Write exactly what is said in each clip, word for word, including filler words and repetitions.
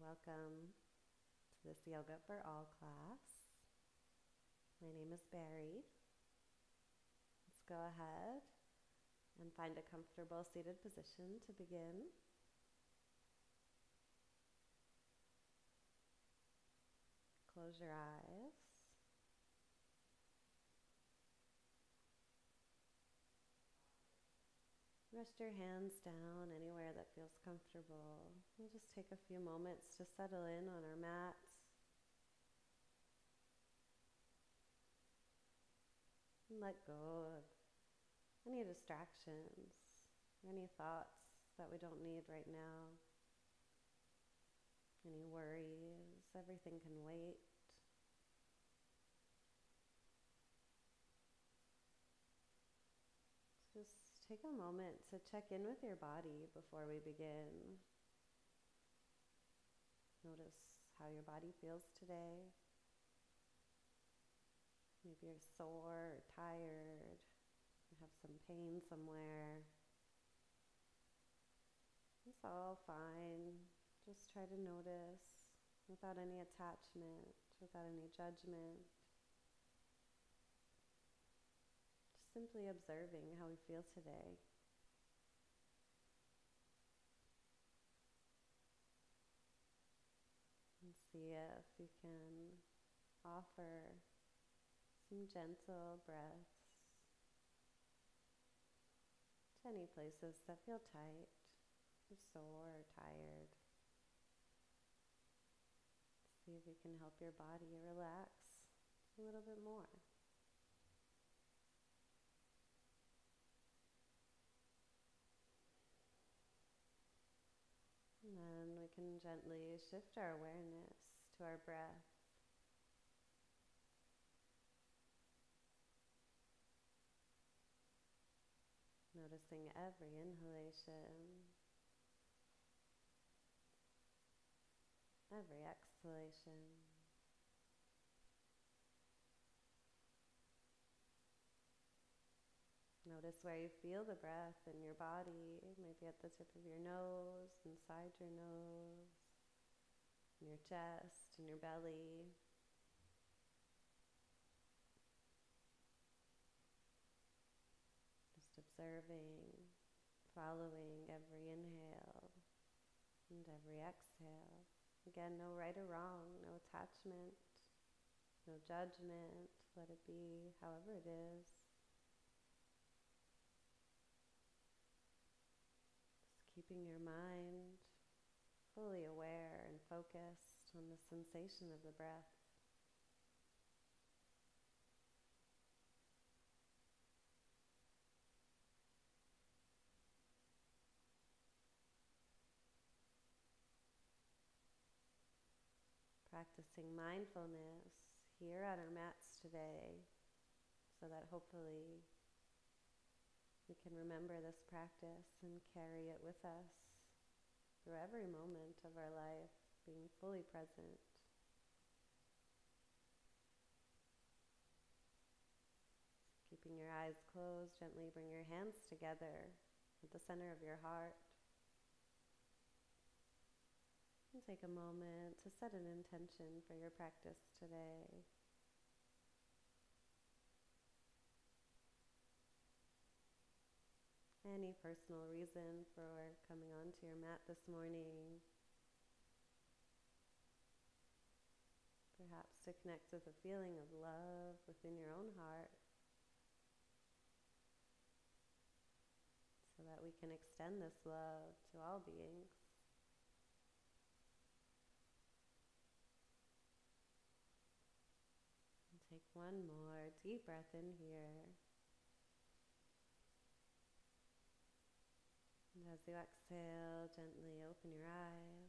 Welcome to this Yoga for All class. My name is Barri. Let's go ahead and find a comfortable seated position to begin. Close your eyes. Rest your hands down anywhere that feels comfortable. We'll just take a few moments to settle in on our mats. And let go of any distractions, any thoughts that we don't need right now, any worries. Everything can wait. Just take a moment to check in with your body before we begin. Notice how your body feels today. Maybe you're sore or tired, you have some pain somewhere. It's all fine. Just try to notice without any attachment, without any judgment. Just simply observing how we feel today. And see if you can offer some gentle breaths to any places that feel tight, or sore, or tired. See if you can help your body relax a little bit more. And then we can gently shift our awareness to our breath. Noticing every inhalation, every exhalation. Notice where you feel the breath in your body, maybe at the tip of your nose, inside your nose, in your chest, in your belly. Just observing, following every inhale and every exhale. Again, no right or wrong, no attachment, no judgment. Let it be however it is. Just keeping your mind fully aware and focused on the sensation of the breath. Practicing mindfulness here on our mats today, so that hopefully we can remember this practice and carry it with us through every moment of our life, being fully present. Keeping your eyes closed, gently bring your hands together at the center of your heart. And take a moment to set an intention for your practice today. Any personal reason for coming onto your mat this morning. Perhaps to connect with a feeling of love within your own heart, so that we can extend this love to all beings. And take one more deep breath in here. And as you exhale, gently open your eyes.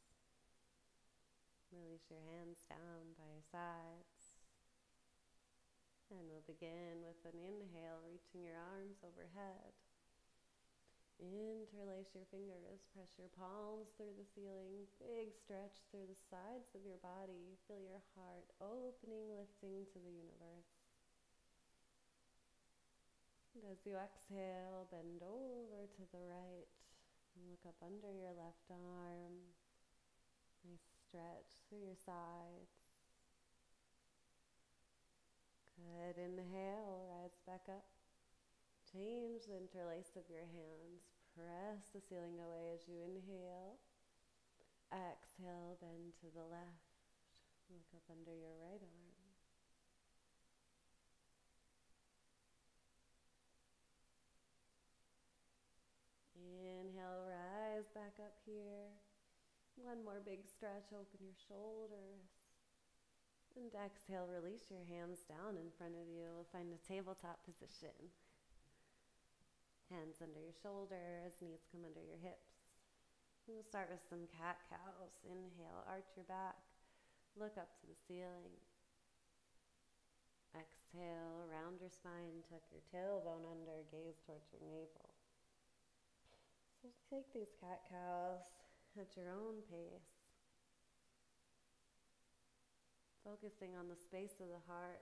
Release your hands down by your sides. And we'll begin with an inhale, reaching your arms overhead. Interlace your fingers, press your palms through the ceiling, big stretch through the sides of your body. Feel your heart opening, lifting to the universe. And as you exhale, bend over to the right and look up under your left arm. Nice stretch through your sides. Good. Inhale, rise back up. Change the interlace of your hands. Press the ceiling away as you inhale. Exhale, bend to the left. Look up under your right arm. Inhale, rise back up here. One more big stretch, open your shoulders. And exhale, release your hands down in front of you. We'll find a tabletop position. Hands under your shoulders, knees come under your hips. We'll start with some cat-cows. Inhale, arch your back. Look up to the ceiling. Exhale, round your spine, tuck your tailbone under, gaze towards your navel. So take these cat-cows at your own pace, focusing on the space of the heart.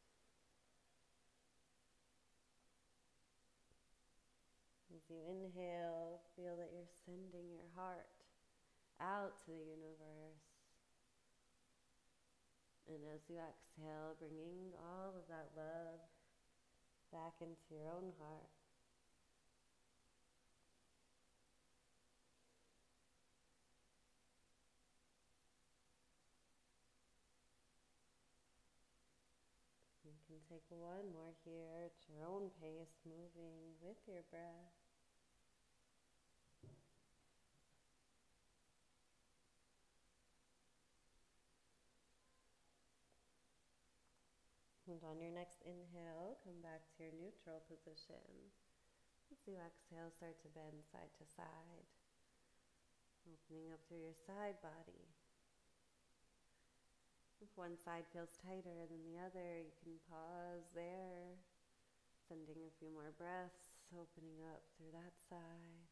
As you inhale, feel that you're sending your heart out to the universe. And as you exhale, bringing all of that love back into your own heart. You can take one more here at your own pace, moving with your breath. And on your next inhale, come back to your neutral position. As you exhale, start to bend side to side, opening up through your side body. If one side feels tighter than the other, you can pause there, sending a few more breaths, opening up through that side.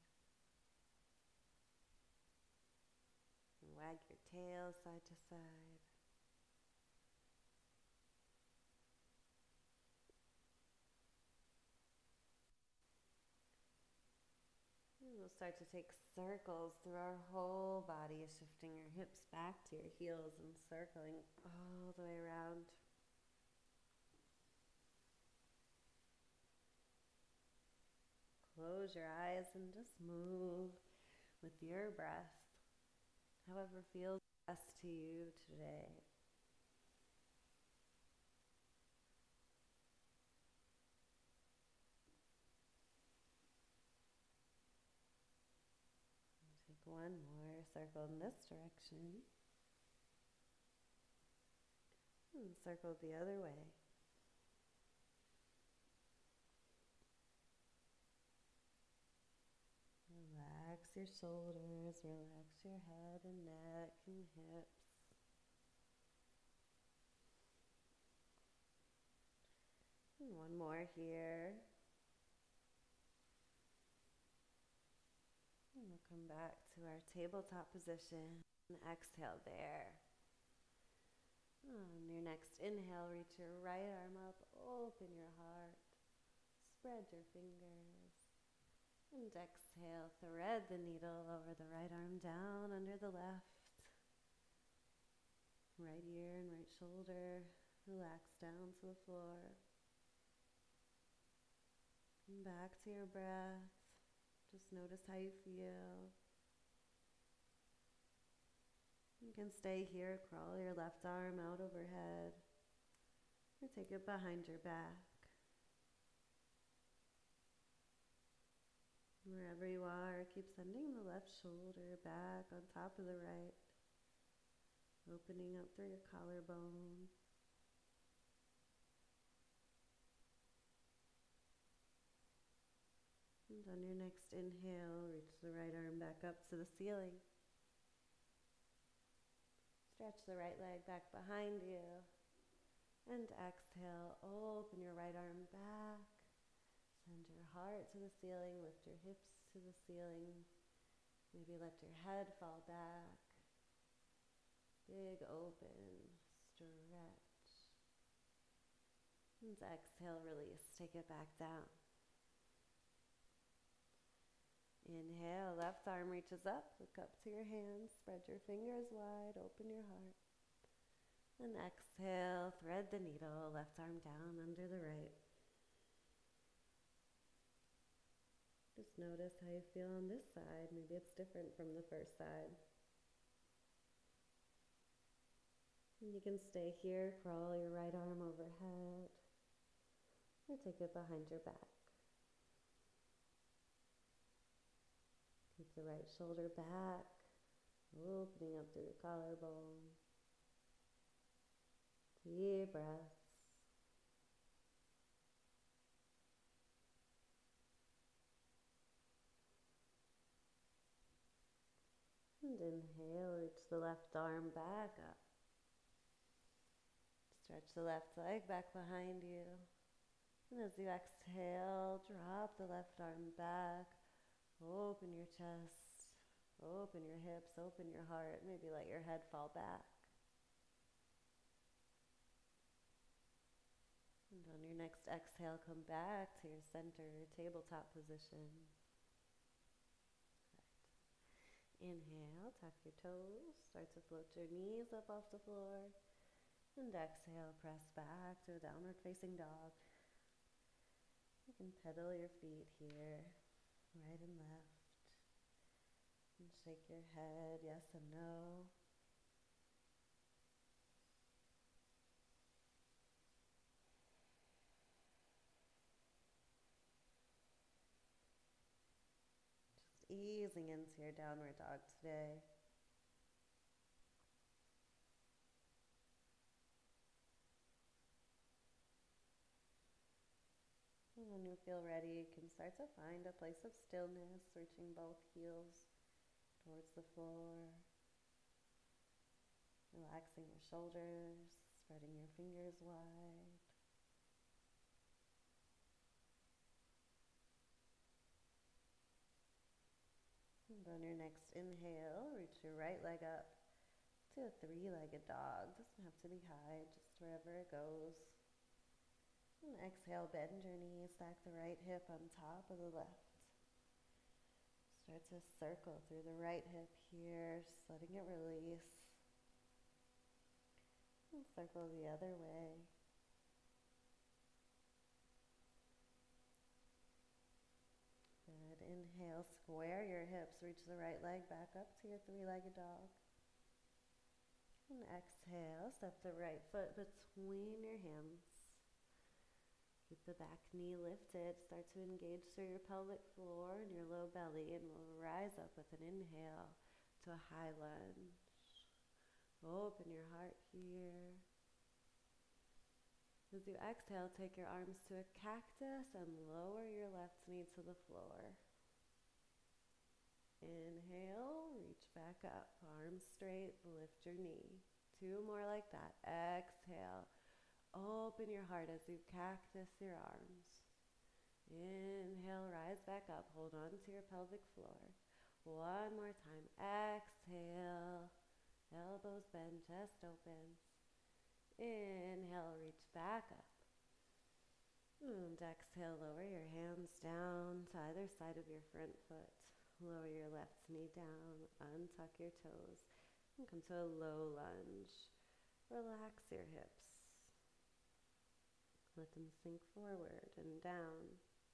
And wag your tail side to side. And we'll start to take circles through our whole body, shifting your hips back to your heels and circling all the way around. Close your eyes and just move with your breath, however feels best to you today. One more circle in this direction. And circle the other way. Relax your shoulders, relax your head and neck and hips. And one more here. And we'll come back to our tabletop position and exhale there. On your next inhale, reach your right arm up, open your heart, spread your fingers, and exhale, thread the needle over the right arm down under the left. Right ear and right shoulder, relax down to the floor. Come back to your breath. Just notice how you feel. You can stay here, crawl your left arm out overhead, or take it behind your back. Wherever you are, keep sending the left shoulder back on top of the right, opening up through your collarbone. And on your next inhale, reach the right arm back up to the ceiling. Stretch the right leg back behind you. And exhale, open your right arm back. Send your heart to the ceiling, lift your hips to the ceiling. Maybe let your head fall back. Big open, stretch. And exhale, release, take it back down. Inhale, left arm reaches up, look up to your hands, spread your fingers wide, open your heart. And exhale, thread the needle, left arm down under the right. Just notice how you feel on this side. Maybe it's different from the first side. And you can stay here, crawl your right arm overhead, or take it behind your back. Keep the right shoulder back, opening up through the collarbone. Deep breaths. And inhale, reach the left arm back up. Stretch the left leg back behind you. And as you exhale, drop the left arm back. Open your chest, open your hips, open your heart. Maybe let your head fall back. And on your next exhale, come back to your center tabletop position. Right. Inhale, tuck your toes, start to float your knees up off the floor. And exhale, press back to a downward facing dog. You can pedal your feet here, right and left. And shake your head, yes and no. Easing into your downward dog today. And when you feel ready, you can start to find a place of stillness, reaching both heels towards the floor. Relaxing your shoulders, spreading your fingers wide. And on your next inhale, reach your right leg up to a three-legged dog. Doesn't have to be high, just wherever it goes. And exhale, bend your knees, stack the right hip on top of the left. Start to circle through the right hip here, just letting it release. And circle the other way. Good. Inhale, square your hips, reach the right leg back up to your three-legged dog. And exhale, step the right foot between your hands. Keep the back knee lifted. Start to engage through your pelvic floor and your low belly, and we'll rise up with an inhale to a high lunge. Open your heart here. As you exhale, take your arms to a cactus and lower your left knee to the floor. Inhale, reach back up, arms straight, lift your knee. Two more like that. Exhale, open your heart as you cactus your arms. Inhale, rise back up, hold on to your pelvic floor. One more time. Exhale, elbows bend, chest opens. Inhale, reach back up. And exhale, lower your hands down to either side of your front foot. Lower your left knee down, untuck your toes, and come to a low lunge. Relax your hips. Let them sink forward and down.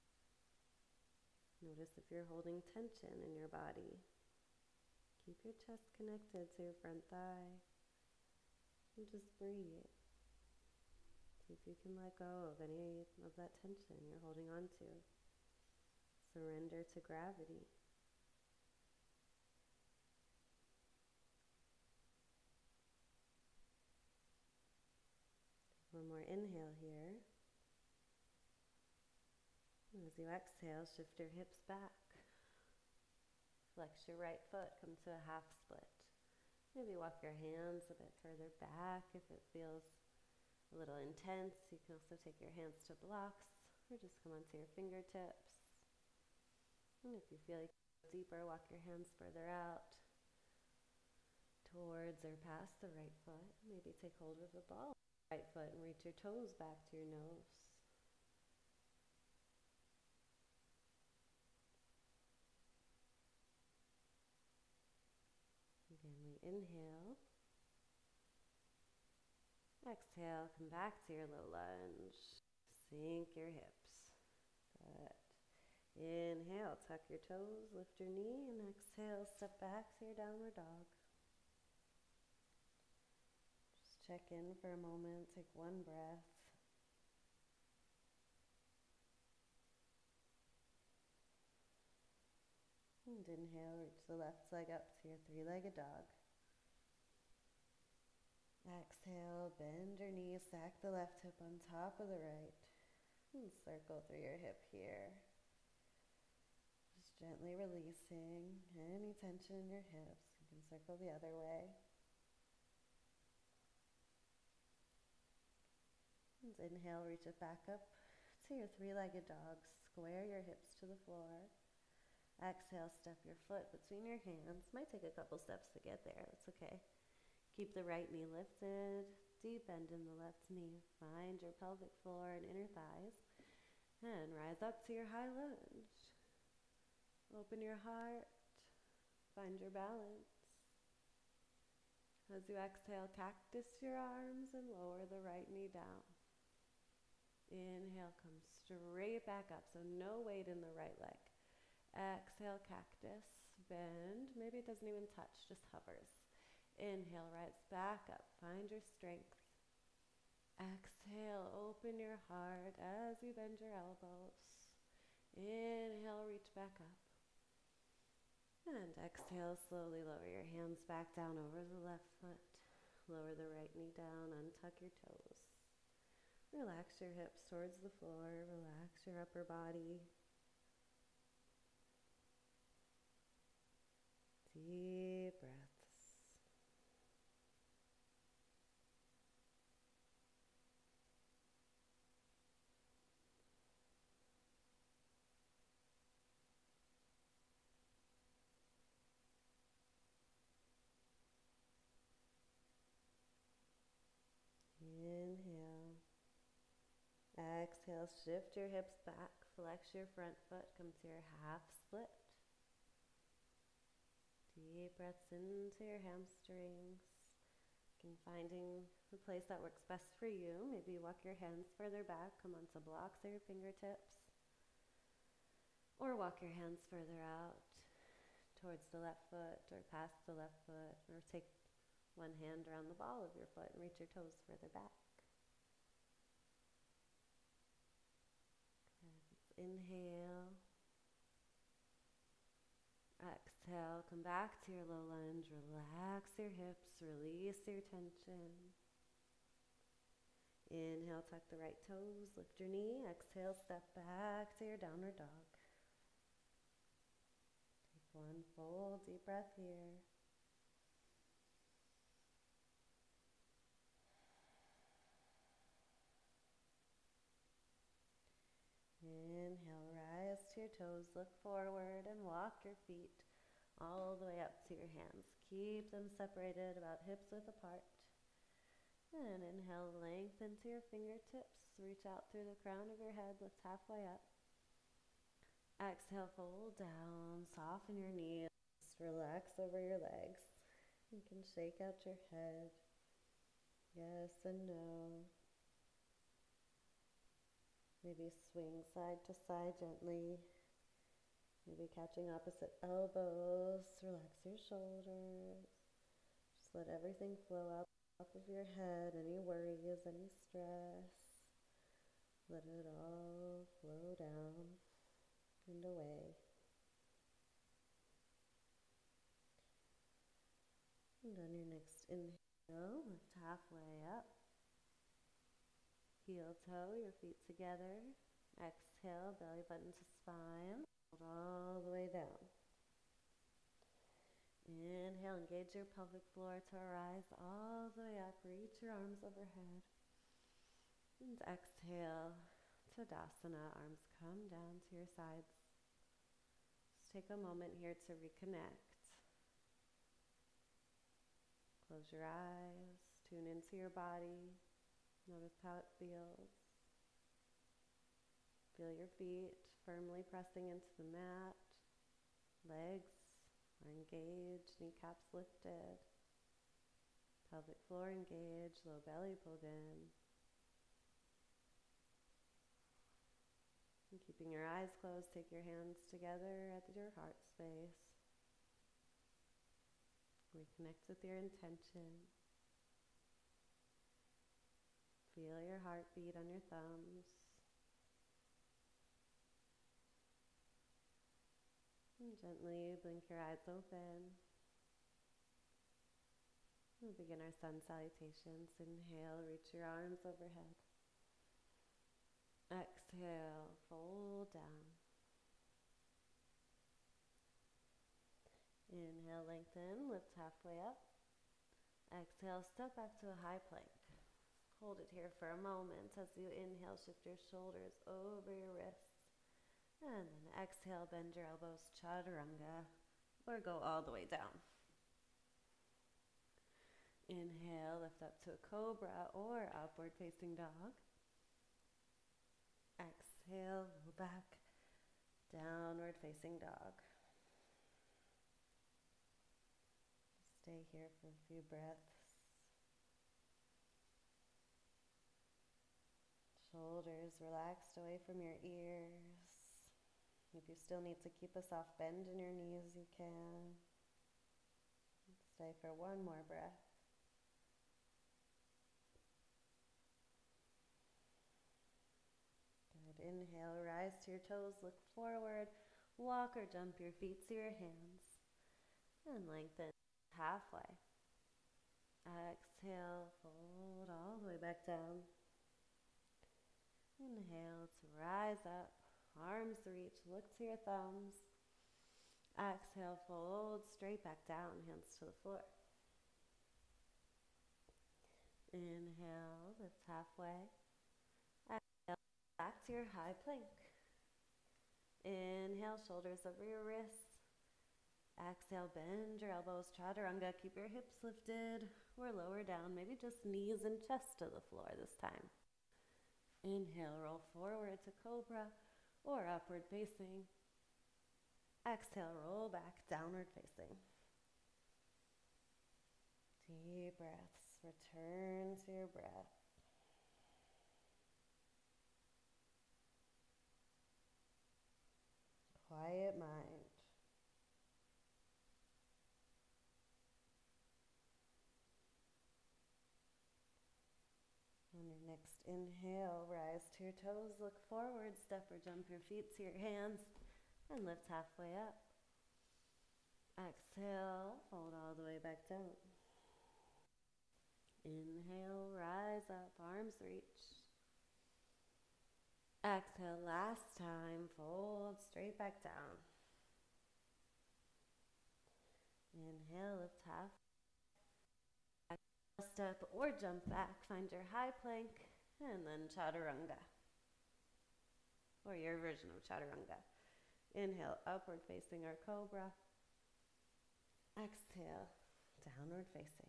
Notice if you're holding tension in your body. Keep your chest connected to your front thigh. And just breathe. See if you can let go of any of that tension you're holding on to. Surrender to gravity. One more inhale here. And as you exhale, shift your hips back. Flex your right foot, come to a half split. Maybe walk your hands a bit further back if it feels a little intense. You can also take your hands to blocks or just come onto your fingertips. And if you feel like deeper, walk your hands further out towards or past the right foot. Maybe take hold of the ball of the right foot and reach your toes back to your nose. inhale. Exhale, come back to your low lunge. Sink your hips. Good. Inhale, tuck your toes, lift your knee, and exhale, step back to your downward dog. Just check in for a moment, take one breath. And inhale, reach the left leg up to your three-legged dog. Exhale, bend your knees, stack the left hip on top of the right. And circle through your hip here. Just gently releasing any tension in your hips. You can circle the other way. And inhale, reach it back up to your three-legged dog. Square your hips to the floor. Exhale, step your foot between your hands. Might take a couple steps to get there. That's okay. Keep the right knee lifted, deep bend in the left knee. Find your pelvic floor and inner thighs. And rise up to your high lunge. Open your heart. Find your balance. As you exhale, cactus your arms and lower the right knee down. Inhale, come straight back up, so no weight in the right leg. Exhale, cactus, bend. Maybe it doesn't even touch, just hovers. Inhale, rise back up. Find your strength. Exhale, open your heart as you bend your elbows. Inhale, reach back up. And exhale, slowly lower your hands back down over the left foot. Lower the right knee down, untuck your toes. Relax your hips towards the floor. Relax your upper body. Deep breaths. Inhale. Exhale, shift your hips back, flex your front foot, come to your half split. Deep breaths into your hamstrings. And finding the place that works best for you. Maybe walk your hands further back, come onto blocks or your fingertips. Or walk your hands further out towards the left foot or past the left foot. Or take one hand around the ball of your foot and reach your toes further back. Good. Inhale. Exhale, come back to your low lunge. Relax your hips, release your tension. Inhale, tuck the right toes, lift your knee. Exhale, step back to your downward dog. Take one full deep breath here. Inhale, rise to your toes, look forward and walk your feet all the way up to your hands. Keep them separated about hips width apart. And inhale, lengthen to your fingertips. Reach out through the crown of your head, lift halfway up. Exhale, fold down, soften your knees, relax over your legs. You can shake out your head. Yes and no. Maybe swing side to side gently. Maybe catching opposite elbows. Relax your shoulders. Just let everything flow out of your head. Any worries, any stress. Let it all flow down and away. And on your next inhale, lift halfway up. Heel toe, your feet together. Exhale, belly button to spine. Hold all the way down. Inhale, engage your pelvic floor to rise all the way up. Reach your arms overhead. And exhale, Tadasana. Arms come down to your sides. Just take a moment here to reconnect. Close your eyes. Tune into your body. Notice how it feels. Feel your feet firmly pressing into the mat. Legs are engaged, kneecaps lifted. Pelvic floor engaged, low belly pulled in. And keeping your eyes closed, take your hands together at your heart space. Reconnect with your intention. Feel your heartbeat on your thumbs. And gently blink your eyes open. We'll begin our sun salutations. Inhale, reach your arms overhead. Exhale, fold down. Inhale, lengthen, lift halfway up. Exhale, step back to a high plank. Hold it here for a moment. As you inhale, shift your shoulders over your wrists. And then exhale, bend your elbows, chaturanga, or go all the way down. Inhale, lift up to a cobra or upward facing dog. Exhale, roll back, downward facing dog. Stay here for a few breaths. Shoulders relaxed away from your ears. If you still need to keep a soft bend in your knees, you can. Stay for one more breath. Good. Inhale, rise to your toes, look forward, walk or jump your feet to your hands, and lengthen halfway. Exhale, fold all the way back down. Inhale to rise up, arms reach, look to your thumbs. Exhale, fold straight back down, hands to the floor. Inhale, lift halfway. Exhale, back to your high plank. Inhale, shoulders over your wrists. Exhale, bend your elbows, chaturanga. Keep your hips lifted or lower down, maybe just knees and chest to the floor this time. Inhale, roll forward to cobra or upward facing. Exhale, roll back, downward facing. Deep breaths. Return to your breath. Quiet mind. On your next inhale, rise to your toes, look forward, step or jump your feet to your hands, and lift halfway up. Exhale, fold all the way back down. Inhale, rise up, arms reach. Exhale, last time, fold straight back down. Inhale, lift half. Exhale, step or jump back, find your high plank, and then chaturanga, or your version of chaturanga. Inhale, upward facing or cobra. Exhale, downward facing.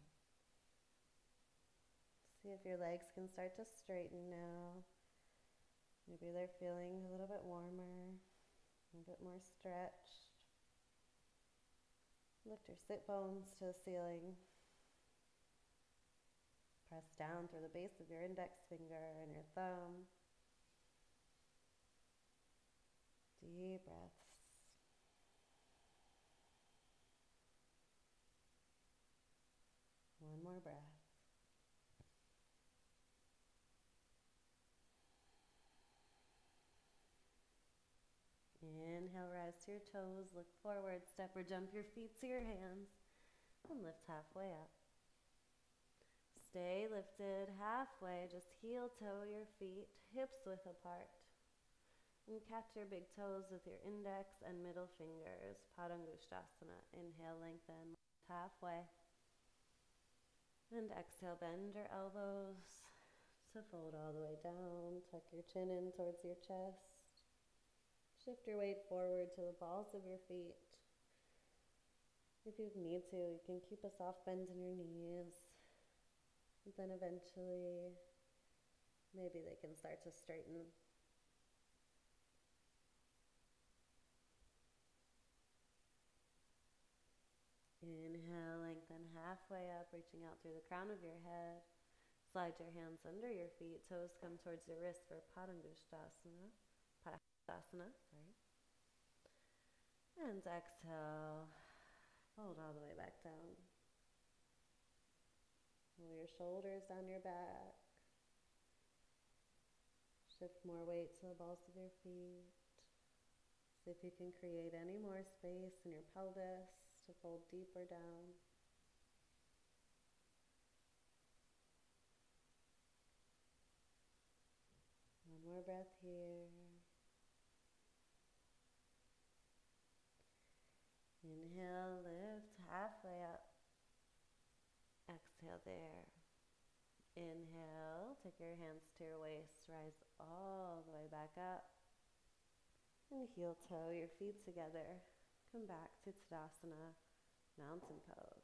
See if your legs can start to straighten now. Maybe they're feeling a little bit warmer, a bit more stretched. Lift your sit bones to the ceiling. Press down through the base of your index finger and your thumb. Deep breaths. One more breath. Inhale, rise to your toes, look forward, step or jump your feet to your hands, and lift halfway up. Stay lifted halfway, just heel toe your feet, hips width apart. And catch your big toes with your index and middle fingers, Padangusthasana. Inhale, lengthen, lift halfway. And exhale, bend your elbows to fold all the way down. Tuck your chin in towards your chest. Shift your weight forward to the balls of your feet. If you need to, you can keep a soft bend in your knees. And then eventually, maybe they can start to straighten. Inhale, lengthen halfway up, reaching out through the crown of your head. Slide your hands under your feet, toes come towards your wrists for Padangusthasana. Padangusthasana, sorry. And exhale, fold all the way back down. Roll your shoulders down your back. Shift more weight to the balls of your feet. See if you can create any more space in your pelvis to fold deeper down. One more breath here. Inhale, lift halfway up. Exhale there. Inhale, take your hands to your waist, rise all the way back up. And heel toe your feet together. Come back to Tadasana, mountain pose.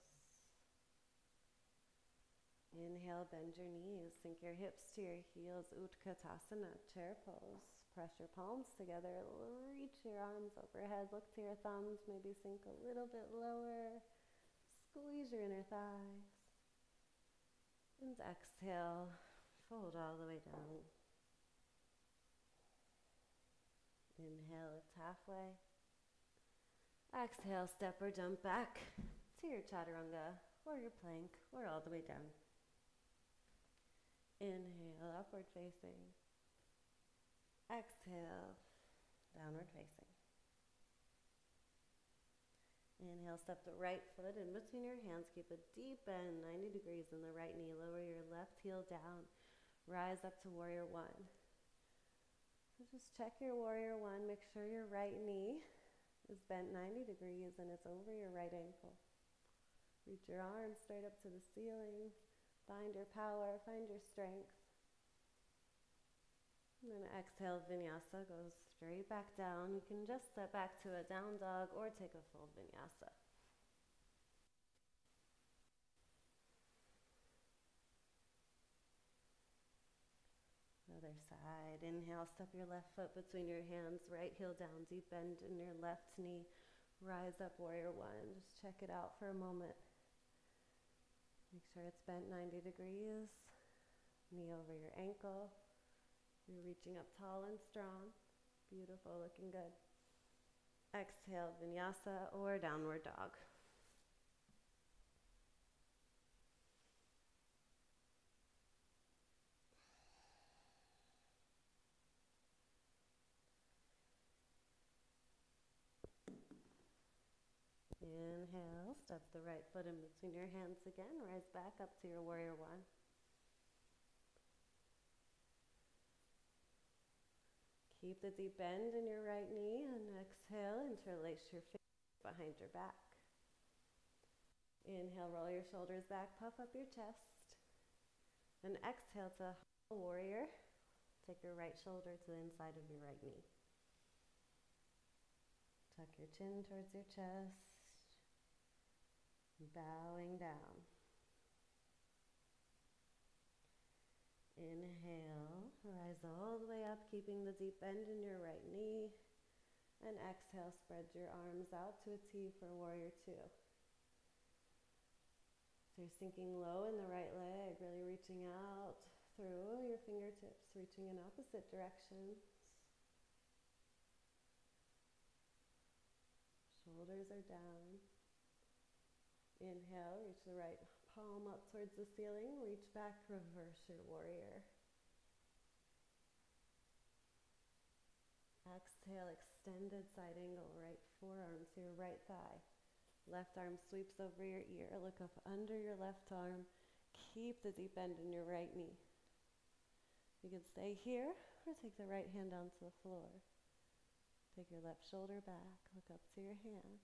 Inhale, bend your knees, sink your hips to your heels, Utkatasana, chair pose. Press your palms together, reach your arms overhead, look to your thumbs, maybe sink a little bit lower. Squeeze your inner thighs. And exhale, fold all the way down. Inhale, lift halfway. Exhale, step or jump back to your chaturanga or your plank or all the way down. Inhale, upward facing. Exhale, downward facing. Inhale, step the right foot in between your hands. Keep a deep bend, ninety degrees in the right knee. Lower your left heel down. Rise up to warrior one. So just check your warrior one. Make sure your right knee is bent ninety degrees and it's over your right ankle. Reach your arms straight up to the ceiling. Find your power, find your strength. And then exhale, Vinyasa, goes straight back down. You can just step back to a down dog or take a full Vinyasa. Other side. Inhale, step your left foot between your hands, right heel down, deep bend in your left knee. Rise up, warrior one. Just check it out for a moment. Make sure it's bent ninety degrees. Knee over your ankle. You're reaching up tall and strong. Beautiful, looking good. Exhale, Vinyasa or downward dog. Inhale, step the right foot in between your hands again. Rise back up to your warrior one. Keep the deep bend in your right knee and exhale, interlace your fingers behind your back. Inhale, roll your shoulders back, puff up your chest. And exhale to warrior. Take your right shoulder to the inside of your right knee. Tuck your chin towards your chest. Bowing down. Inhale, rise all the way up, keeping the deep bend in your right knee. And exhale, spread your arms out to a T for warrior two. So you're sinking low in the right leg, really reaching out through your fingertips, reaching in opposite directions. Shoulders are down. Inhale, reach the right palm up towards the ceiling. Reach back, reverse your warrior. Exhale, extended side angle, right forearm to your right thigh. Left arm sweeps over your ear. Look up under your left arm. Keep the deep bend in your right knee. You can stay here or take the right hand down to the floor. Take your left shoulder back. Look up to your hand.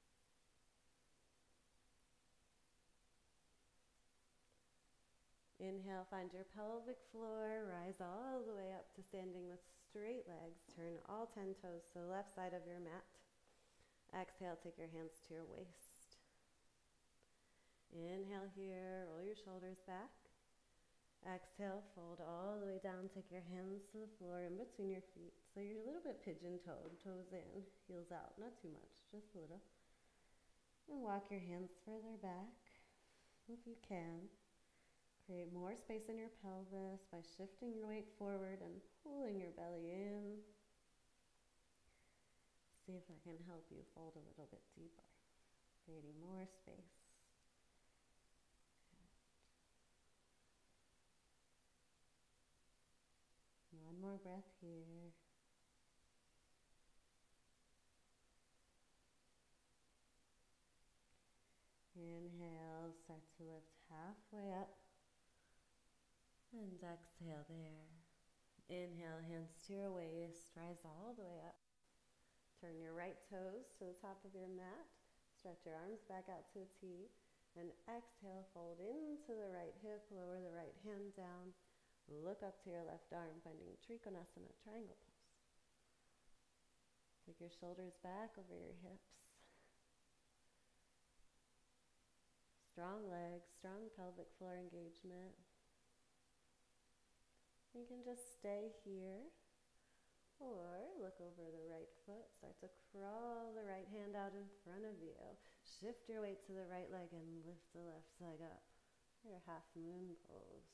Inhale, find your pelvic floor, rise all the way up to standing with straight legs. Turn all ten toes to the left side of your mat. Exhale, take your hands to your waist. Inhale here, roll your shoulders back. Exhale, fold all the way down, take your hands to the floor in between your feet. So you're a little bit pigeon-toed, toes in, heels out, not too much, just a little. And walk your hands further back. if you can. Create more space in your pelvis by shifting your weight forward and pulling your belly in. See if I can help you fold a little bit deeper, creating more space. Good. One more breath here. Inhale, start to lift halfway up. And exhale there. Inhale, hands to your waist, rise all the way up. Turn your right toes to the top of your mat. Stretch your arms back out to a T. And exhale, fold into the right hip, lower the right hand down. Look up to your left arm, finding Trikonasana, triangle pose. Take your shoulders back over your hips. Strong legs, strong pelvic floor engagement. You can just stay here, or look over the right foot. Start to crawl the right hand out in front of you. Shift your weight to the right leg and lift the left leg up. Your half moon pose.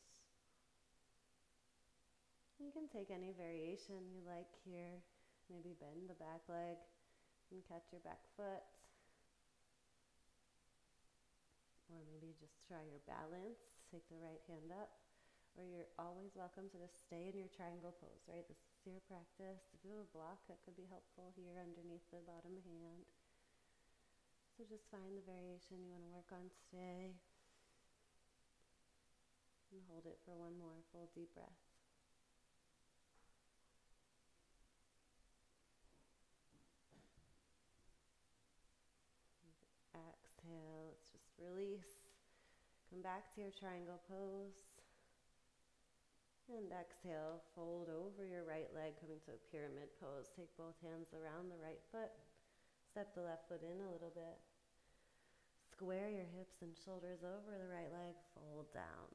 You can take any variation you like here. Maybe bend the back leg and catch your back foot. Or maybe just try your balance. Take the right hand up. Or you're always welcome to just stay in your triangle pose, right? This is your practice. If you have a block, that could be helpful here underneath the bottom hand. So just find the variation you want to work on today. And hold it for one more full deep breath. Exhale, let's just release. Come back to your triangle pose. And exhale, fold over your right leg, coming to a pyramid pose. Take both hands around the right foot. Step the left foot in a little bit. Square your hips and shoulders over the right leg. Fold down.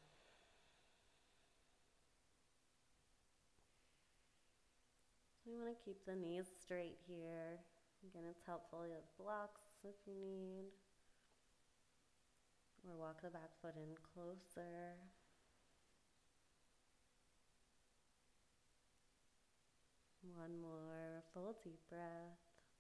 So you want to keep the knees straight here. Again, it's helpful. You have blocks if you need. Or walk the back foot in closer. One more full deep breath.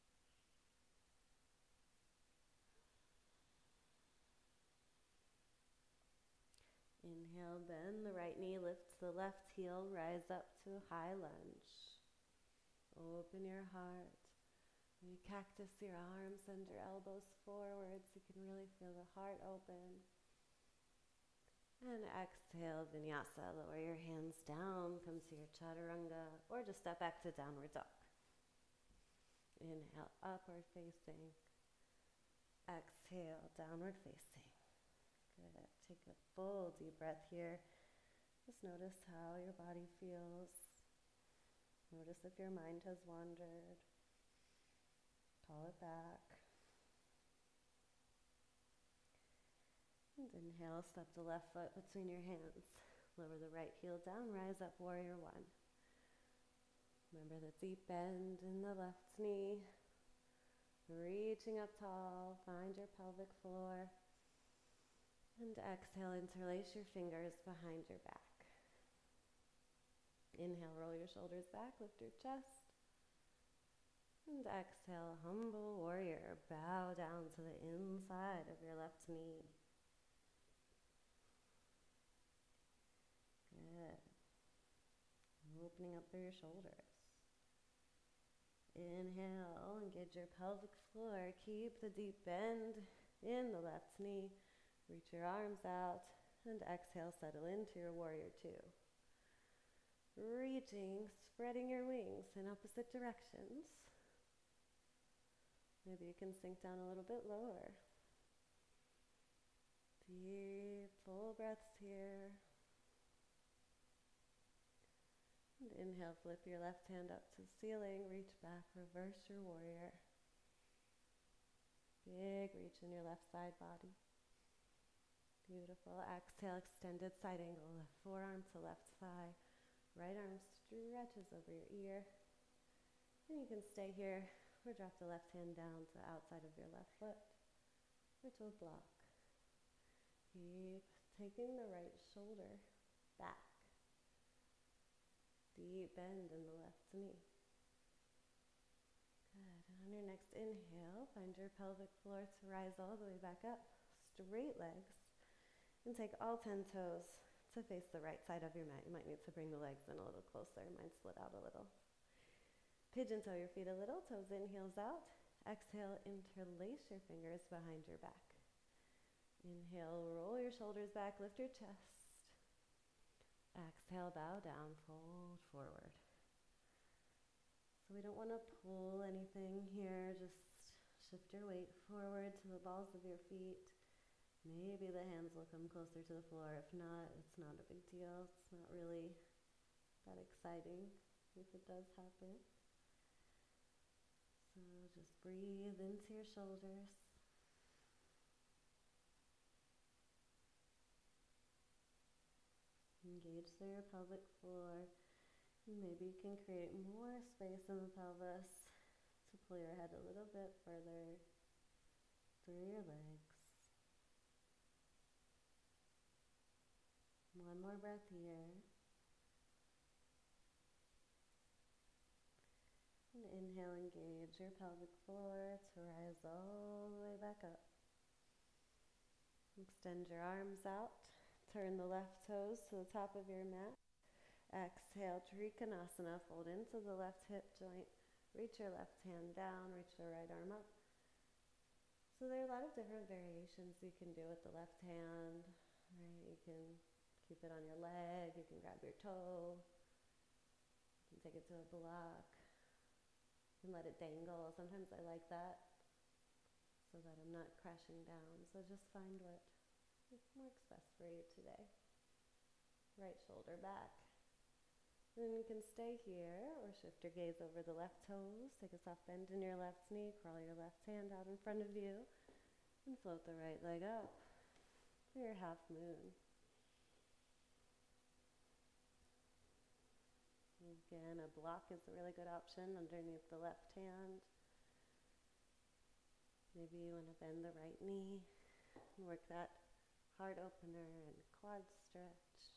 Inhale, bend the right knee, lift the left heel, rise up to high lunge. Open your heart. You cactus your arms, send your elbows forward so you can really feel the heart open. And exhale, Vinyasa. Lower your hands down, come to your chaturanga, or just step back to downward dog. Inhale, upward facing. Exhale, downward facing. Good. Take a full deep breath here. Just notice how your body feels. Notice if your mind has wandered. Call it back. And inhale, step the left foot between your hands. Lower the right heel down, rise up, warrior one. Remember the deep bend in the left knee. Reaching up tall, find your pelvic floor. And exhale, interlace your fingers behind your back. Inhale, roll your shoulders back, lift your chest. And exhale, humble warrior. Bow down to the inside of your left knee. Good. Opening up through your shoulders. Inhale, engage your pelvic floor. Keep the deep bend in the left knee. Reach your arms out. And exhale, settle into your warrior two. Reaching, spreading your wings in opposite directions. Maybe you can sink down a little bit lower. Deep, full breaths here. And inhale, flip your left hand up to the ceiling. Reach back, reverse your warrior. Big reach in your left side body. Beautiful. Exhale, extended side angle. Left forearm to left thigh. Right arm stretches over your ear. And you can stay here or drop the left hand down to the outside of your left foot or to a block. Keep taking the right shoulder back. Deep bend in the left knee. Good. And on your next inhale, find your pelvic floor to rise all the way back up. Straight legs. And take all ten toes to face the right side of your mat. You might need to bring the legs in a little closer. Mine slid out a little. Pigeon toe your feet a little. Toes in, heels out. Exhale, interlace your fingers behind your back. Inhale, roll your shoulders back, lift your chest. Exhale, bow down, fold forward. So we don't want to pull anything here. Just shift your weight forward to the balls of your feet. Maybe the hands will come closer to the floor. If not, it's not a big deal. It's not really that exciting if it does happen. So just breathe into your shoulders. Engage through your pelvic floor. Maybe you can create more space in the pelvis to pull your head a little bit further through your legs. One more breath here. And inhale, engage your pelvic floor to rise all the way back up. Extend your arms out. Turn the left toes to the top of your mat. Exhale, Trikonasana, fold into the left hip joint. Reach your left hand down, reach the right arm up. So there are a lot of different variations you can do with the left hand. Right? You can keep it on your leg, you can grab your toe, you can take it to a block, you can let it dangle. Sometimes I like that so that I'm not crashing down. So just find what works best for you today. Right shoulder back. Then you can stay here or shift your gaze over the left toes. Take a soft bend in your left knee. Crawl your left hand out in front of you. And float the right leg up for your half moon. Again, a block is a really good option underneath the left hand. Maybe you want to bend the right knee and work that heart opener and quad stretch.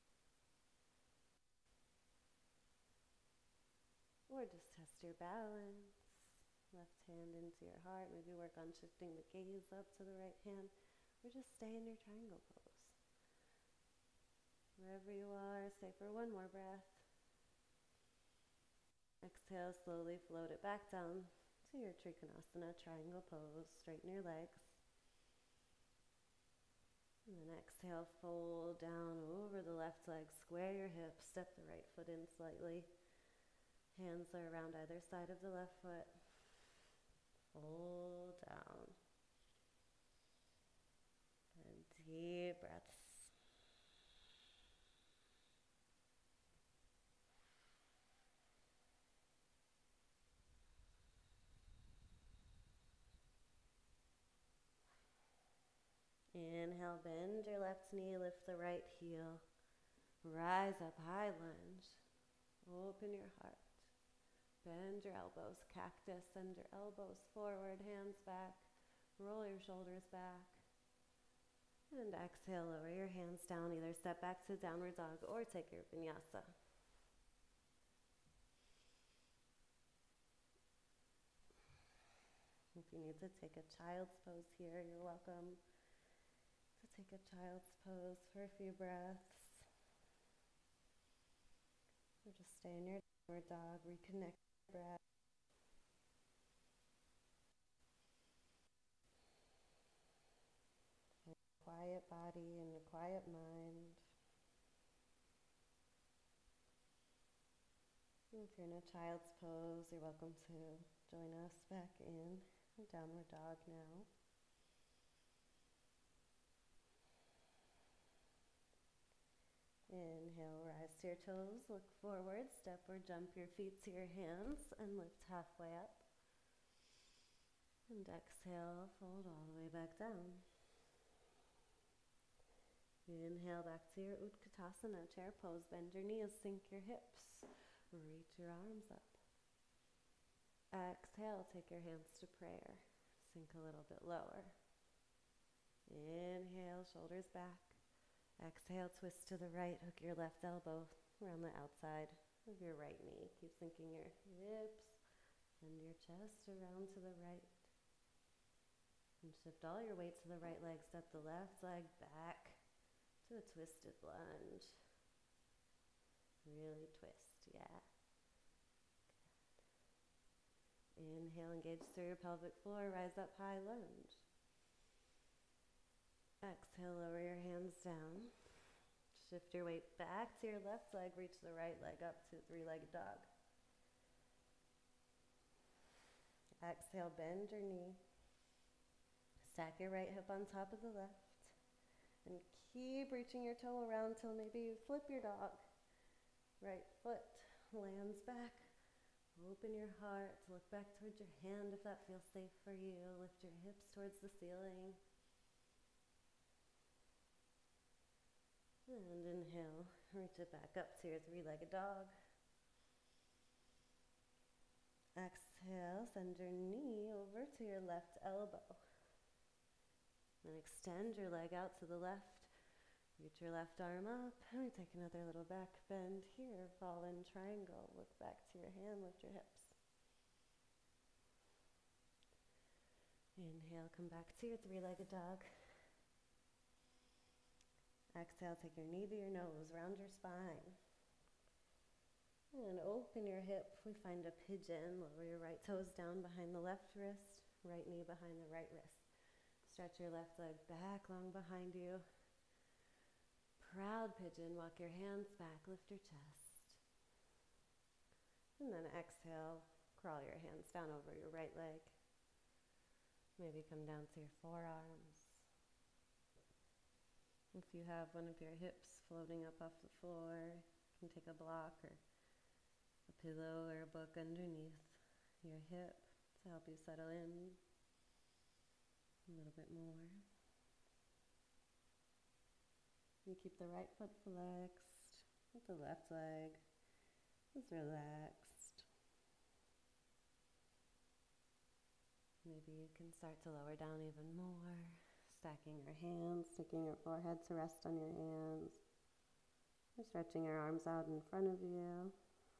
Or just test your balance. Left hand into your heart. Maybe work on shifting the gaze up to the right hand. Or just stay in your triangle pose. Wherever you are, stay for one more breath. Exhale, slowly float it back down to your Trikonasana triangle pose. Straighten your legs. And then exhale, fold down over the left leg. Square your hips. Step the right foot in slightly. Hands are around either side of the left foot. Fold down. And deep breaths. Inhale, bend your left knee, lift the right heel. Rise up, high lunge. Open your heart. Bend your elbows, cactus, send your elbows forward, hands back. Roll your shoulders back. And exhale, lower your hands down. Either step back to downward dog or take your vinyasa. If you need to take a child's pose here, you're welcome to take a child's pose for a few breaths. Or just stay in your downward dog, reconnect your breath. A quiet body and a quiet mind. And if you're in a child's pose, you're welcome to join us back in downward dog now. Inhale, rise to your toes, look forward, step or jump your feet to your hands, and lift halfway up. And exhale, fold all the way back down. Inhale, back to your Utkatasana, chair pose, bend your knees, sink your hips, reach your arms up. Exhale, take your hands to prayer, sink a little bit lower. Inhale, shoulders back. Exhale, twist to the right. Hook your left elbow around the outside of your right knee. Keep sinking your hips and your chest around to the right. And shift all your weight to the right leg. Step the left leg back to a twisted lunge. Really twist, yeah. Good. Inhale, engage through your pelvic floor. Rise up high, lunge. Exhale, lower your hands down. Shift your weight back to your left leg. Reach the right leg up to three-legged dog. Exhale, bend your knee. Stack your right hip on top of the left. And keep reaching your toe around till maybe you flip your dog. Right foot lands back. Open your heart. Look back towards your hand if that feels safe for you. Lift your hips towards the ceiling. And inhale, reach it back up to your three-legged dog. Exhale, send your knee over to your left elbow. And extend your leg out to the left. Reach your left arm up. And we take another little back bend here. Fall in triangle. Look back to your hand. Lift your hips. Inhale, come back to your three-legged dog. Exhale, take your knee to your nose, round your spine. And open your hip. We find a pigeon. Lower your right toes down behind the left wrist, right knee behind the right wrist. Stretch your left leg back, long behind you. Proud pigeon, walk your hands back, lift your chest. And then exhale, crawl your hands down over your right leg. Maybe come down to your forearms. If you have one of your hips floating up off the floor, you can take a block or a pillow or a book underneath your hip to help you settle in a little bit more. You keep the right foot flexed, with the left leg is relaxed. Maybe you can start to lower down even more. Stacking your hands, taking your forehead to rest on your hands. You're stretching your arms out in front of you.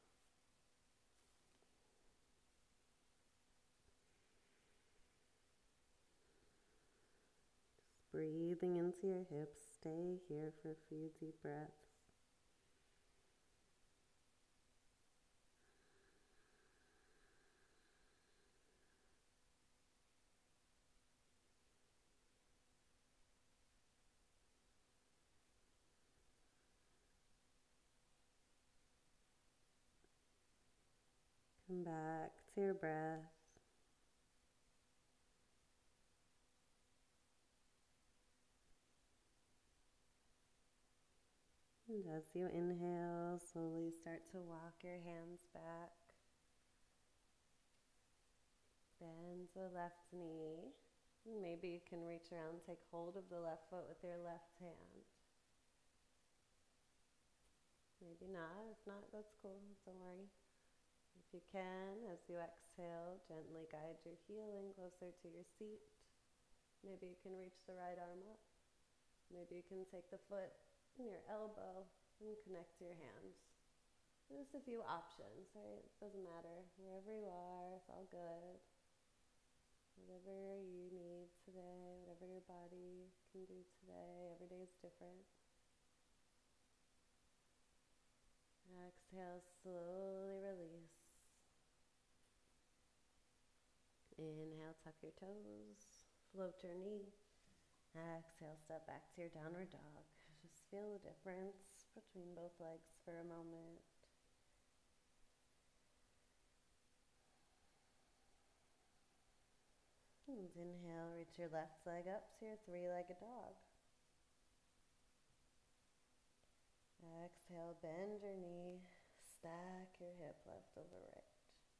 Just breathing into your hips. Stay here for a few deep breaths. Come back to your breath. And as you inhale, slowly start to walk your hands back. Bend the left knee. Maybe you can reach around, take hold of the left foot with your left hand. Maybe not. If not, that's cool. Don't worry. If you can, as you exhale, gently guide your heel in closer to your seat. Maybe you can reach the right arm up. Maybe you can take the foot and your elbow and connect to your hands. There's a few options, right? It doesn't matter. Wherever you are, it's all good. Whatever you need today, whatever your body can do today, every day is different. Exhale, slowly release. Inhale, tuck your toes, float your knee. Exhale, step back to your downward dog. Just feel the difference between both legs for a moment. And inhale, reach your left leg up to your three-legged dog. Exhale, bend your knee, stack your hip left over right.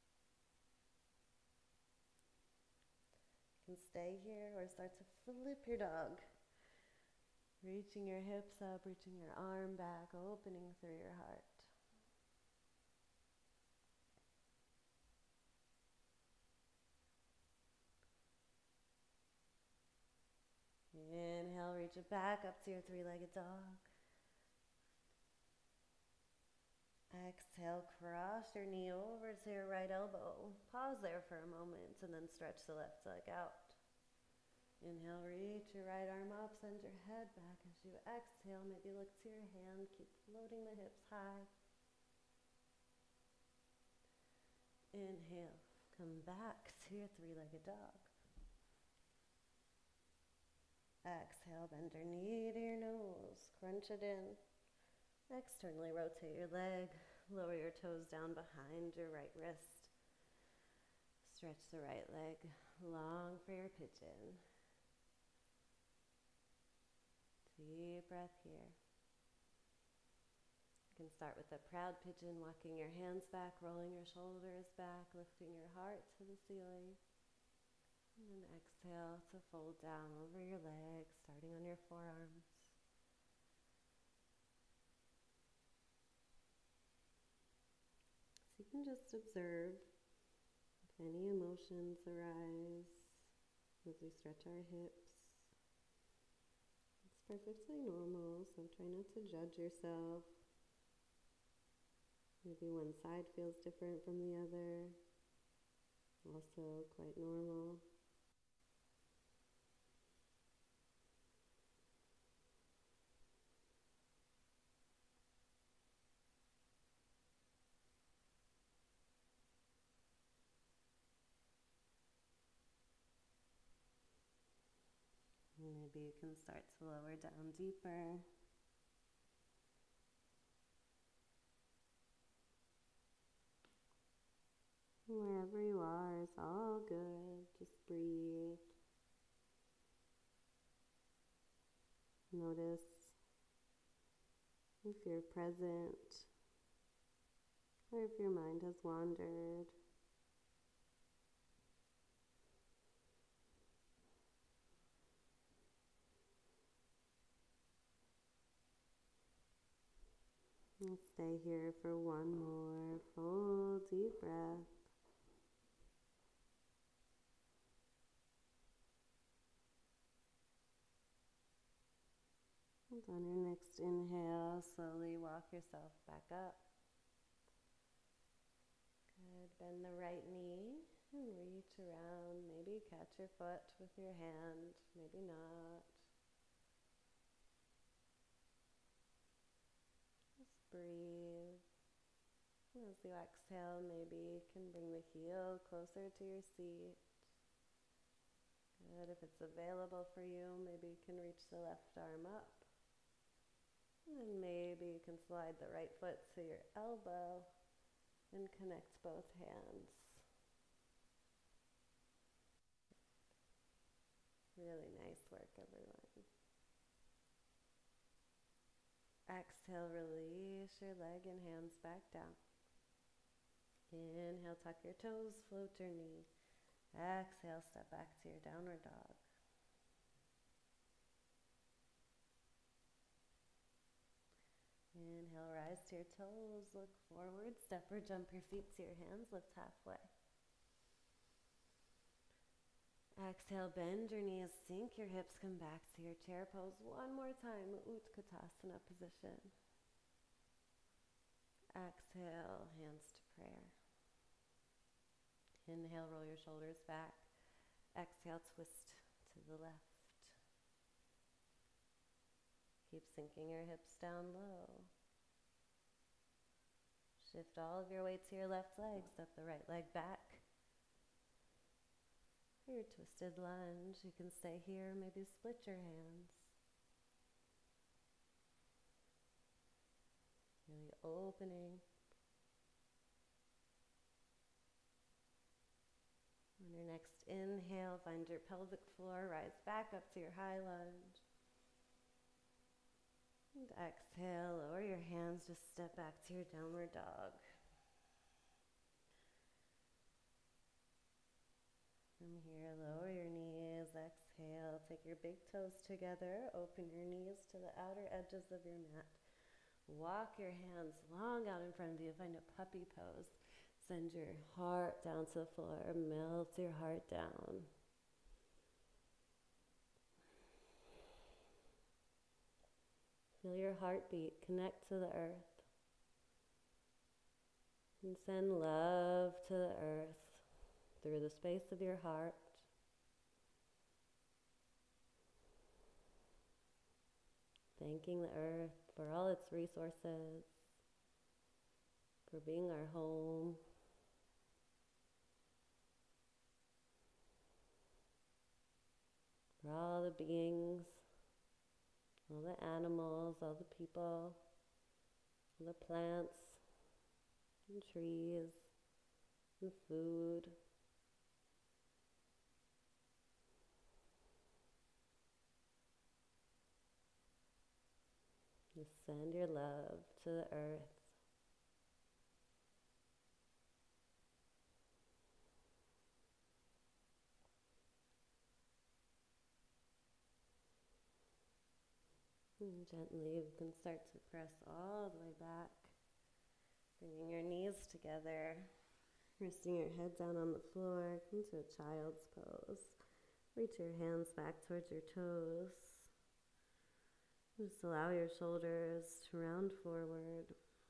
You can stay here or start to flip your dog. Reaching your hips up, reaching your arm back, opening through your heart. Inhale. reach it back up to your three-legged dog. Exhale, cross your knee over to your right elbow. Pause there for a moment and then stretch the left leg out. Inhale, reach your right arm up, send your head back as you exhale. Maybe look to your hand, keep floating the hips high. Inhale, come back to your three-legged dog. Exhale, bend your knee to your nose, crunch it in. Externally rotate your leg, lower your toes down behind your right wrist. Stretch the right leg long for your pigeon. Deep breath here. You can start with a proud pigeon, walking your hands back, rolling your shoulders back, lifting your heart to the ceiling. And then exhale to fold down over your legs, starting on your forearms. So you can just observe if any emotions arise as we stretch our hips. It's perfectly normal, so try not to judge yourself. Maybe one side feels different from the other. Also quite normal. Maybe you can start to lower down deeper. Wherever you are is all good. Just breathe. Notice if you're present or if your mind has wandered. And stay here for one more full deep breath. And on your next inhale, slowly walk yourself back up. Good. Bend the right knee and reach around. Maybe catch your foot with your hand, maybe not. Just breathe. As you exhale, maybe you can bring the heel closer to your seat. Good. If it's available for you, maybe you can reach the left arm up. And maybe you can slide the right foot to your elbow and connect both hands. Really nice work, everyone. Exhale, release your leg and hands back down. Inhale, tuck your toes, float your knee. Exhale, step back to your downward dog. Inhale, rise to your toes, look forward, step or jump your feet to your hands, lift halfway. Exhale, bend your knees, sink your hips, come back to your chair pose one more time, Utkatasana position. Exhale, hands to prayer. Inhale, roll your shoulders back. Exhale, twist to the left. Keep sinking your hips down low. Shift all of your weight to your left leg, step the right leg back. For your twisted lunge, you can stay here, maybe split your hands. Really opening. On your next inhale, find your pelvic floor, rise back up to your high lunge. And exhale, lower your hands, just step back to your downward dog. From here, lower your knees, exhale, take your big toes together, open your knees to the outer edges of your mat. Walk your hands long out in front of you, find a puppy pose. Send your heart down to the floor, melt your heart down. Feel your heartbeat connect to the earth. And send love to the earth through the space of your heart. Thanking the earth for all its resources, for being our home. For all the beings, all the animals, all the people, all the plants and trees and food. Just send your love to the earth. And gently you can start to press all the way back, bringing your knees together, resting your head down on the floor, come to a child's pose. Reach your hands back towards your toes. Just allow your shoulders to round forward.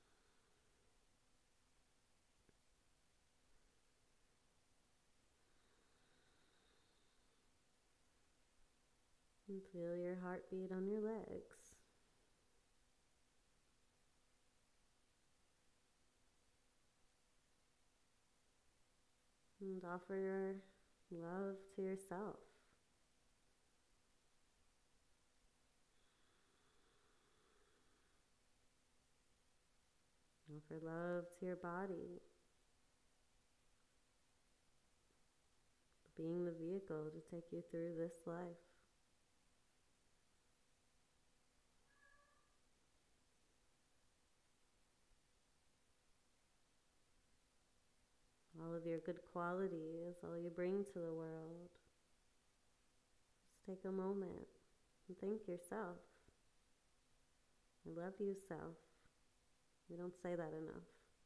And feel your heartbeat on your legs. And offer your love to yourself. Offer love to your body. Being the vehicle to take you through this life. All of your good qualities, all you bring to the world. Just take a moment and thank yourself. I love you, self. We don't say that enough.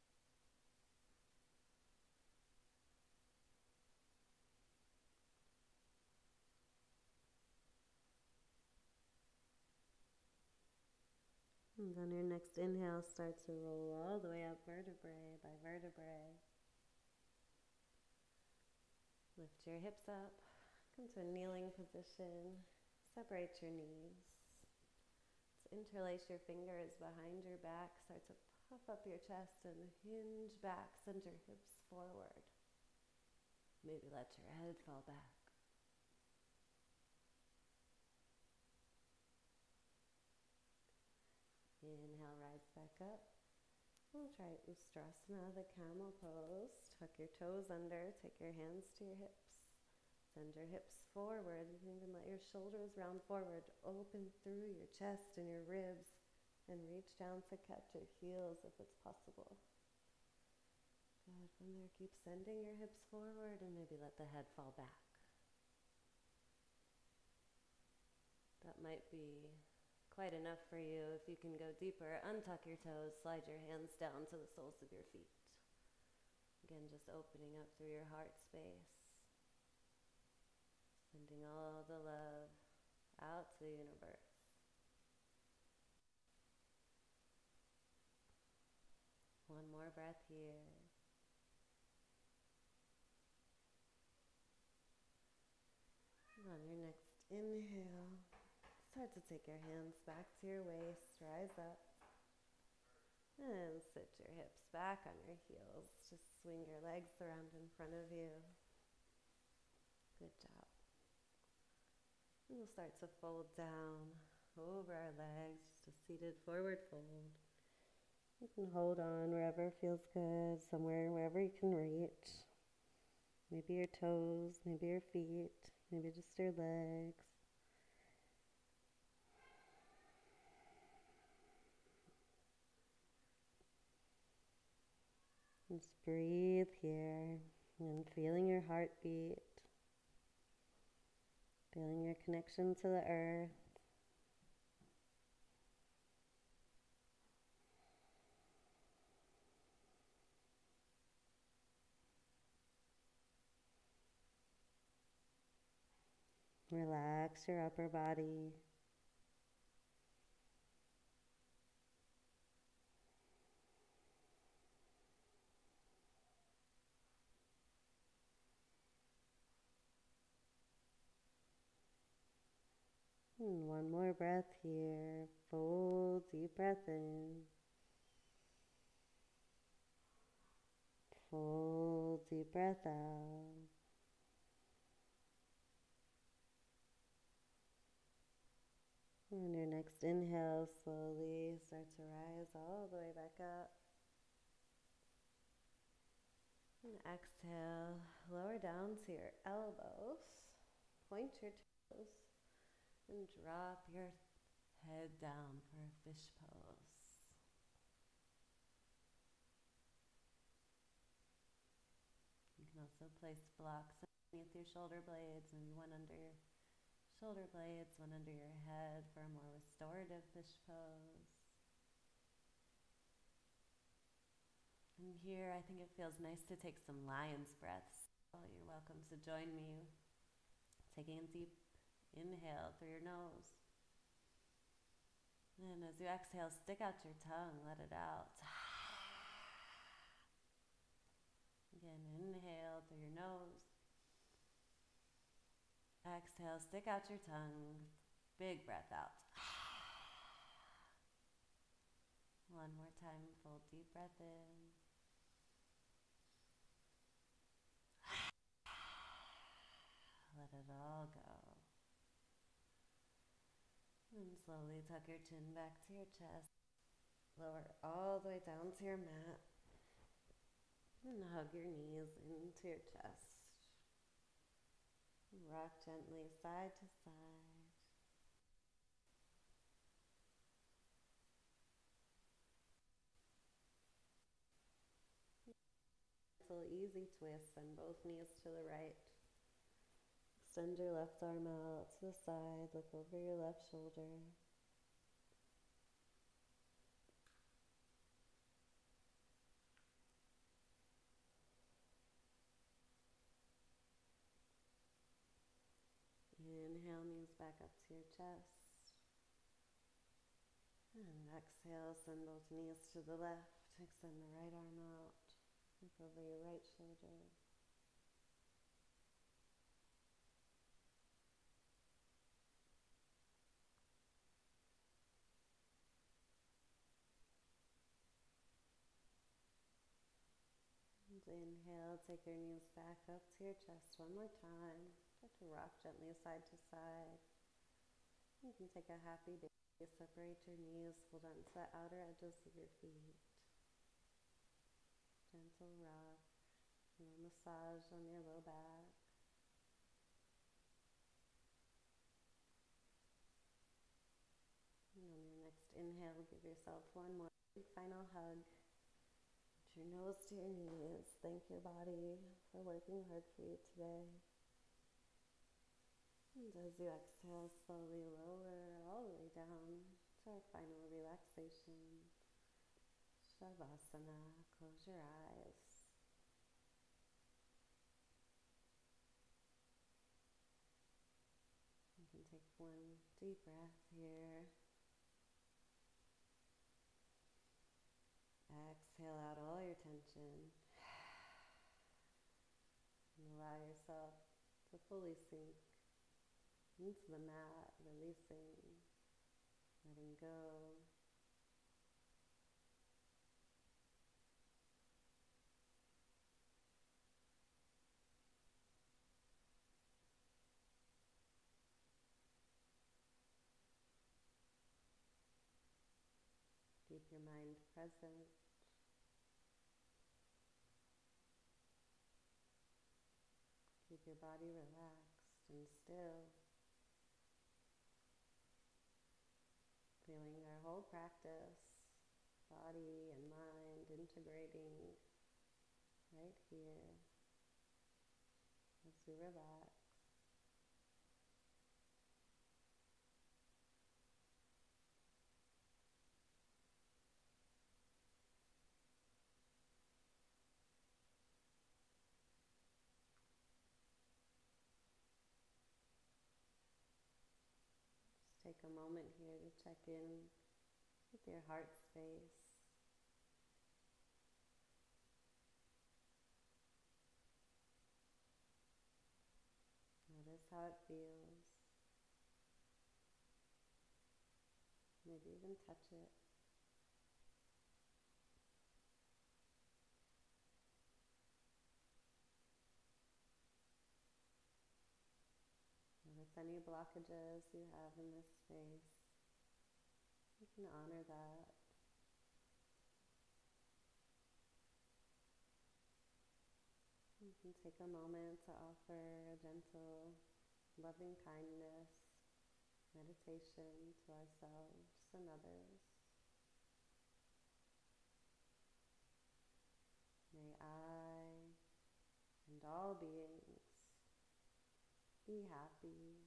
And on your next inhale, start to roll all the way up vertebrae by vertebrae. Lift your hips up, come to a kneeling position, separate your knees. Let's interlace your fingers behind your back, start to puff up your chest and hinge back, send your hips forward. Maybe let your head fall back. Inhale, rise back up. We'll try Ustrasana, the camel pose. Tuck your toes under, take your hands to your hips. Send your hips forward. You can even let your shoulders round forward. Open through your chest and your ribs and reach down to catch your heels if it's possible. Good. From there, keep sending your hips forward and maybe let the head fall back. That might be quite enough for you. If you can go deeper, untuck your toes, slide your hands down to the soles of your feet. Again, just opening up through your heart space. Sending all the love out to the universe. One more breath here. And on your next inhale, start to take your hands back to your waist, rise up, and sit your hips back on your heels. Just swing your legs around in front of you. Good job. And we'll start to fold down over our legs, just a seated forward fold. You can hold on wherever feels good, somewhere, wherever you can reach. Maybe your toes, maybe your feet, maybe just your legs. Just breathe here and feeling your heartbeat, feeling your connection to the earth. Relax your upper body. And one more breath here. Full deep breath in. Full deep breath out. On your next inhale, slowly start to rise all the way back up. And exhale, lower down to your elbows. Point your toes and drop your head down for a fish pose. You can also place blocks underneath your shoulder blades and one under your shoulder blades, one under your head for a more restorative fish pose. And here I think it feels nice to take some lion's breaths. So you're welcome to join me. Taking a deep inhale through your nose. And as you exhale, stick out your tongue, let it out. Again, inhale through your nose. Exhale, stick out your tongue. Big breath out. One more time, full deep breath in. Let it all go. And slowly tuck your chin back to your chest. Lower all the way down to your mat. And hug your knees into your chest. Rock gently side to side. Gentle, easy twist. Send both knees to the right. Extend your left arm out to the side. Look over your left shoulder. Inhale, knees back up to your chest. And exhale, send both knees to the left. Extend the right arm out. Look over your right shoulder. And inhale, take your knees back up to your chest one more time. Start to rock gently side to side. You can take a happy day. Separate your knees, hold on to the outer edges of your feet. Gentle rock, a massage on your low back. And on your next inhale, give yourself one more final hug. Put your nose to your knees. Thank your body for working hard for you today. And as you exhale, slowly lower all the way down to our final relaxation. Shavasana. Close your eyes. You can take one deep breath here. Exhale out all your tension. And allow yourself to fully sink into the mat, releasing, letting go. Keep your mind present. Keep your body relaxed and still. Feeling our whole practice, body and mind integrating right here as we relax. Just take a moment here to check in with your heart space. Notice how it feels. Maybe even touch it. And with any blockages you have in this space, you can honor that. You can take a moment to offer a gentle, loving kindness meditation to ourselves and others. May I and all beings be happy.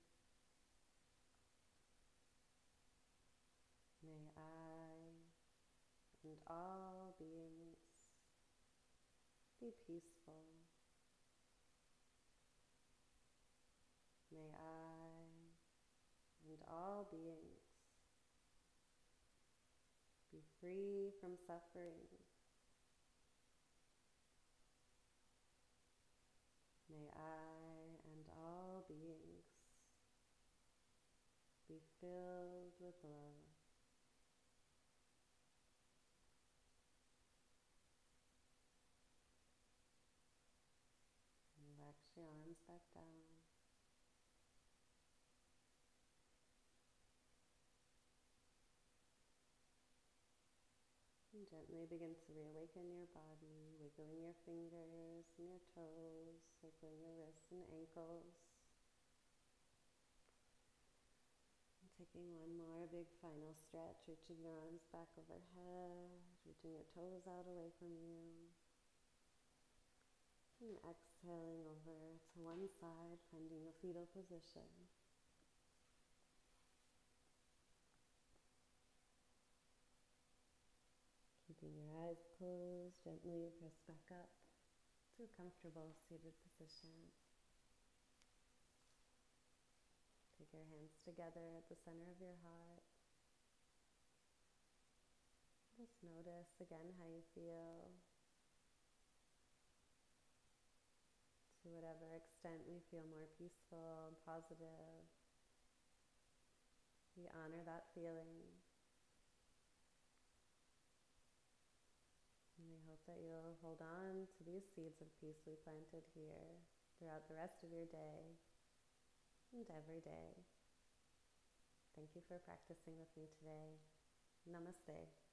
May I and all beings be peaceful. May I and all beings be free from suffering. May I and all beings be filled with love. Relax your arms back down. And gently begin to reawaken your body, wiggling your fingers and your toes, wiggling your wrists and ankles. And taking one more big final stretch, reaching your arms back overhead, reaching your toes out away from you. And exhaling over to one side, finding a fetal position. Keeping your eyes closed, gently press back up to a comfortable seated position. Take your hands together at the center of your heart. Just notice again how you feel. To whatever extent we feel more peaceful and positive, we honor that feeling. And we hope that you'll hold on to these seeds of peace we planted here throughout the rest of your day and every day. Thank you for practicing with me today. Namaste.